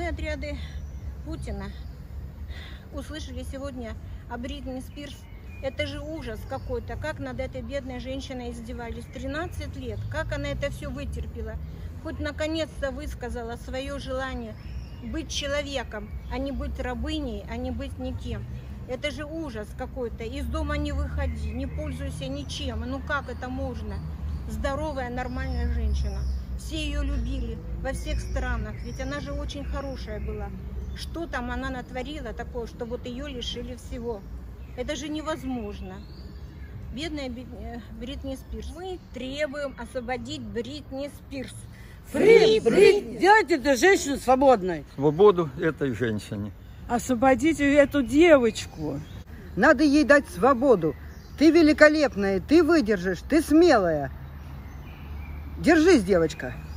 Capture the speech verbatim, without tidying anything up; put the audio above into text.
отряды Путина услышали сегодня о Бритни Спирс. Это же ужас какой-то, как над этой бедной женщиной издевались. тринадцать лет, как она это все вытерпела. Хоть наконец-то высказала свое желание быть человеком, а не быть рабыней, а не быть никем. Это же ужас какой-то. Из дома не выходи, не пользуйся ничем. Ну как это можно? Здоровая, нормальная женщина. Все ее любили во всех странах, ведь она же очень хорошая была. Что там она натворила такое, что вот ее лишили всего? Это же невозможно. Бедная Бритни Спирс. Мы требуем освободить Бритни Спирс. Фри, Фри, сделайте эту женщину свободной. Свободу этой женщине. Освободите эту девочку. Надо ей дать свободу. Ты великолепная, ты выдержишь, ты смелая. Держись, девочка.